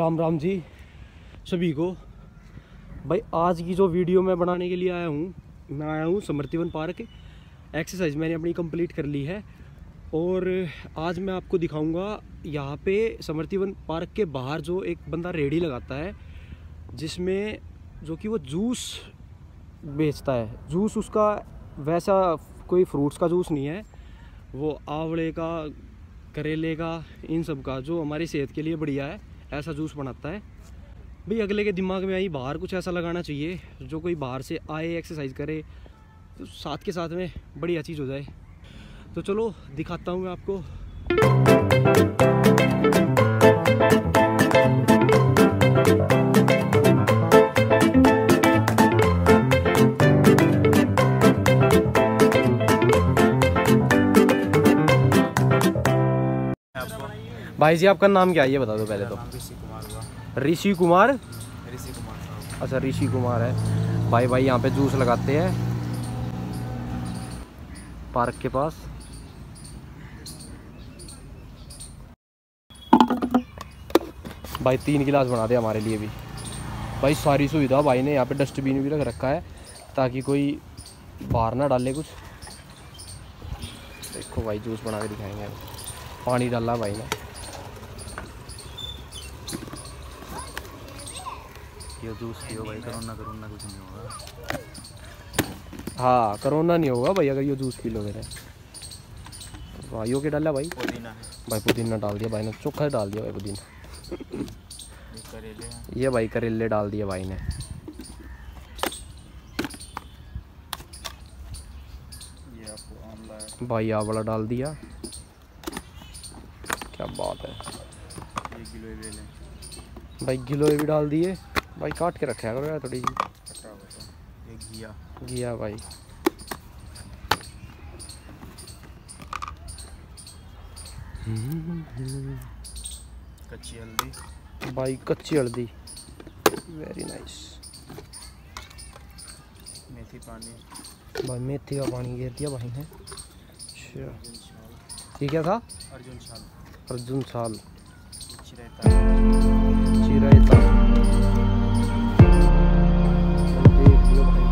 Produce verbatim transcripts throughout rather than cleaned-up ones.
राम राम जी सभी को। भाई आज की जो वीडियो मैं बनाने के लिए आया हूँ, मैं आया हूँ समर्तिवन पार्क। एक्सरसाइज मैंने अपनी कंप्लीट कर ली है और आज मैं आपको दिखाऊंगा यहाँ पे समर्तिवन पार्क के बाहर जो एक बंदा रेडी लगाता है, जिसमें जो कि वो जूस बेचता है। जूस उसका वैसा कोई फ्रूट्स का जूस नहीं है, वो आंवले का, करेले का, इन सब का जो हमारी सेहत के लिए बढ़िया है, ऐसा जूस बनाता है। भाई अगले के दिमाग में आई बाहर कुछ ऐसा लगाना चाहिए जो कोई बाहर से आए एक्सरसाइज करे तो साथ के साथ में बढ़िया चीज़ हो जाए। तो चलो दिखाता हूँ मैं आपको। भाई जी आपका नाम क्या है ये बता दो पहले तो। ऋषि कुमार हुआ। ऋषि कुमार ऋषि कुमार साहब। अच्छा ऋषि कुमार है भाई। भाई यहाँ पे जूस लगाते हैं पार्क के पास। भाई तीन गिलास बना दे हमारे लिए भी। भाई सारी सुविधा भाई ने यहाँ पे डस्टबिन भी रख रखा है ताकि कोई बाहर ना डाले कुछ। देखो भाई जूस बना के दिखाएंगे। पानी डाला भाई ने। ये जूस पियो भाई, कोरोना कोरोना कुछ नहीं होगा। हाँ कोरोना नहीं होगा भाई अगर ये जूस पी लो मेरे। भाइयों के डाला भाई पुदीना है भाई, पुदीना डाल दिया भाई ने, चोखा डाल दिया भाई पुदीना। ये करेले हैं। ये भाई करेले डाल दिए भाई ने। ये आपको आंवला है भाई आंवला डाल दिया। क्या बात है। ये गिलोय ले लें भाई गिलोय भी डाल दिए भाई। काट के रखा करो यार थोड़ी सी। कटा हुआ। ये घिया घिया भाई। कच्ची हल्दी भाई कच्ची हल्दी वेरी नाइस। मेथी पानी भाई मेथी का पानी घेर दिया भाई ने। अच्छा अर्जुन छाल। ये क्या था? अर्जुन छाल। अर्जुन छाल। चिरायता चिरायता। देख लो भाई।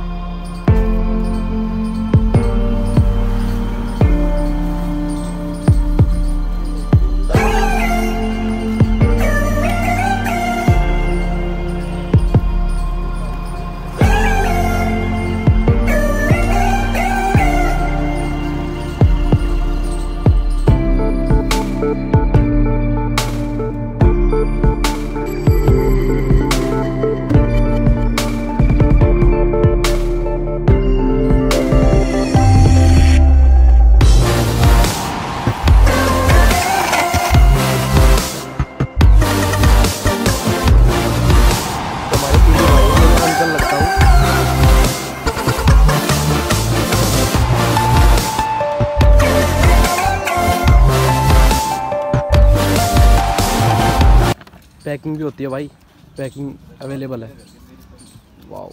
पैकिंग भी होती है भाई, पैकिंग अवेलेबल है। वाओ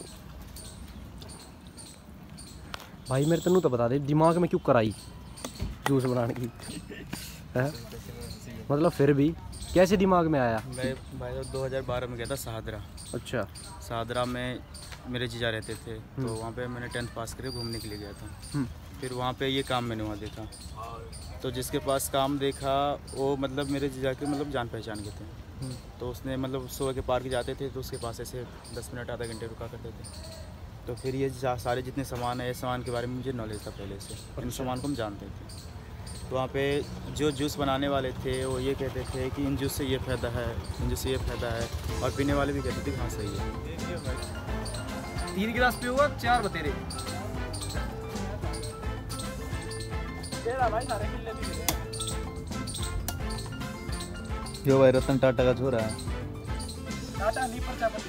भाई मेरे तेनू तो बता दे दिमाग में क्यों कराई जूस बनाने की है? मतलब फिर भी कैसे दिमाग में आया? मैं भाई दो हज़ार बारह में गया था शाहदरा। अच्छा शाहदरा में मेरे जीजा रहते थे, तो वहाँ पे मैंने टेंथ पास करके घूमने के लिए गया था। फिर वहाँ पे ये काम मैंने वहाँ देखा, तो जिसके पास काम देखा वो मतलब मेरे जीजा के मतलब जान पहचान के थे। तो उसने मतलब सुबह के पार्क जाते थे तो उसके पास ऐसे दस मिनट आधा घंटे रुका करते थे। तो फिर ये सारे जितने सामान है, ये सामान के बारे में मुझे नॉलेज था पहले से, इन सामान को हम जानते थे। तो वहाँ पे जो जूस बनाने वाले थे वो ये कहते थे कि इन जूस से ये फ़ायदा है, इन जूस से ये फ़ायदा है, और पीने वाले भी कहते थे हाँ सही है। तीन गिलास पियोगा चार बतेरे भाई सारे मिलने भी मिले। जो भाई रतन टाटा का छोरा है। टाटा नहीं पर चापा।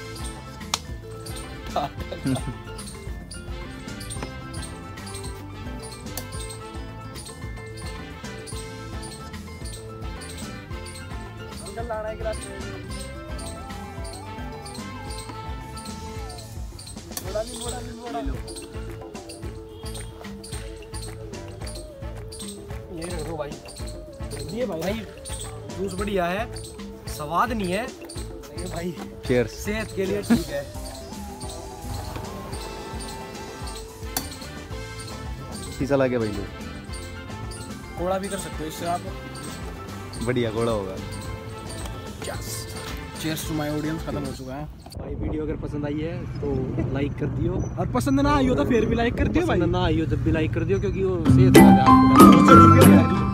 अंकल लाना है गिलास मोड़ा नहीं मोड़ा नहीं मोड़ा। ये रखो भाई, ये भाई भाई जूस बढ़िया है, स्वाद नहीं है लेकिन भाई चीयर्स। सेहत के लिए ठीक है। शीशा ला के भाई लो। कोड़ा भी कर सकते हो इससे आप। बढ़िया घोड़ा होगा। Cheers to my audience. खत्म हो चुका है भाई। वीडियो अगर पसंद आई है तो लाइक कर दियो, और पसंद ना आई हो तो फिर भी लाइक कर दियो भाई। पसंद ना आई हो जब भी लाइक कर दियो, क्योंकि वो सेहत का ध्यान